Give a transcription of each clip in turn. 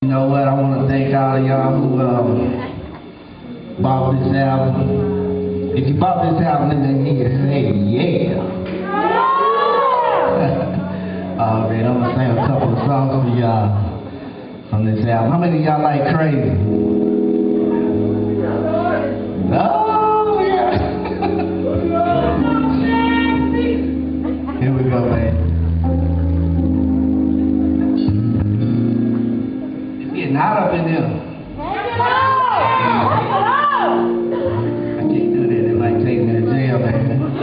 You know what? I want to thank all of y'all who bought this album. If you bought this album, then you can say yeah. Alright, I'm gonna sing a couple of songs for y'all from this album. How many of y'all like Crazy? Oh yeah. Here we go, man. Not up in here. I can't do that. It might take me to jail, man.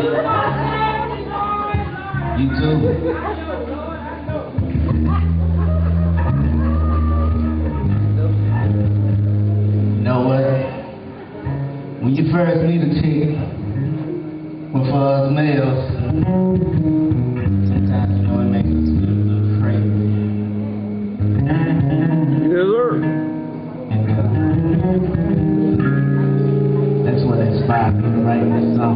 You too. You know what? When you first meet a chick, well, for us males, sometimes you know it makes us feel a little crazy. And that's what inspired me to write this song.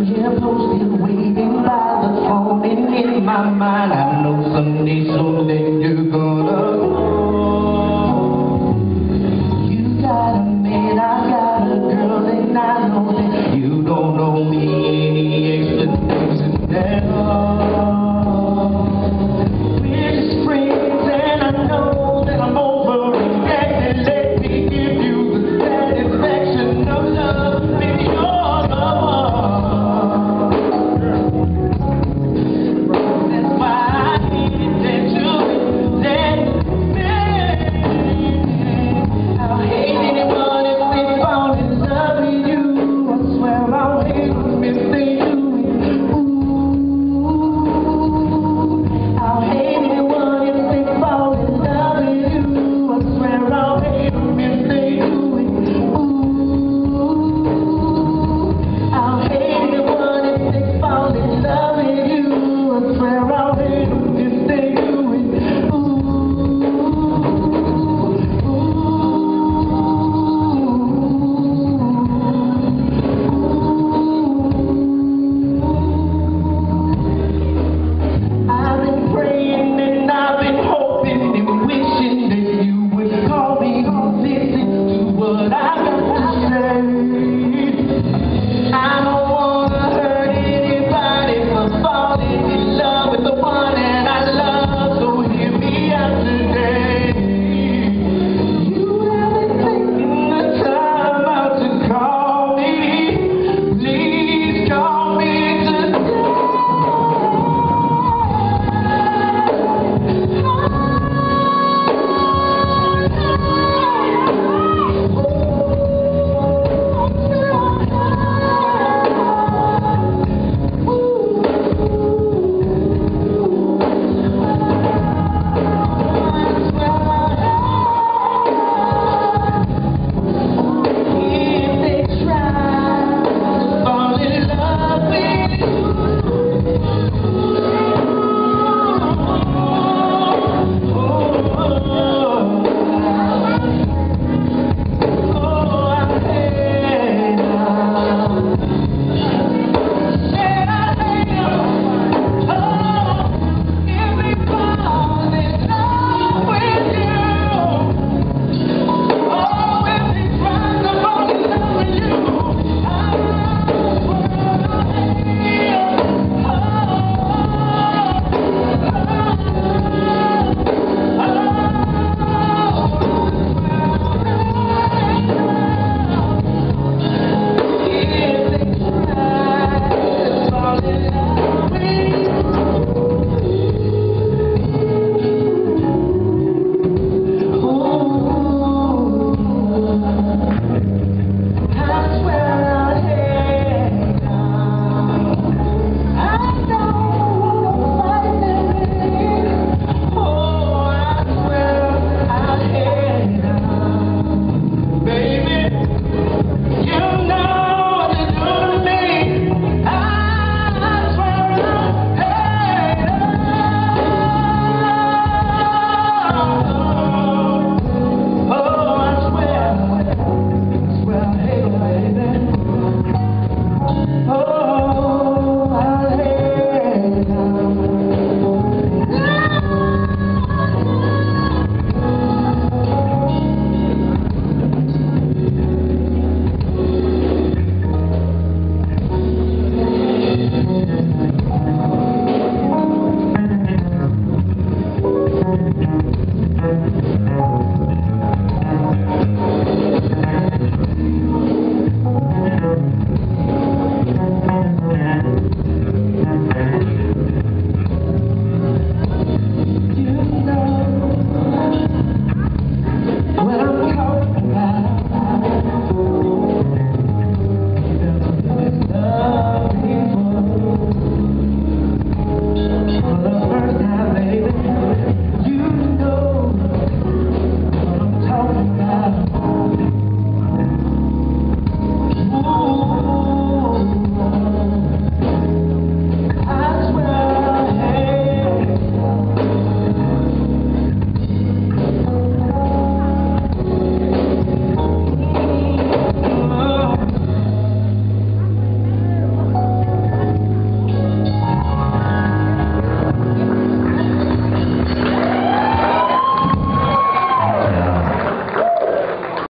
In my mind, I know someday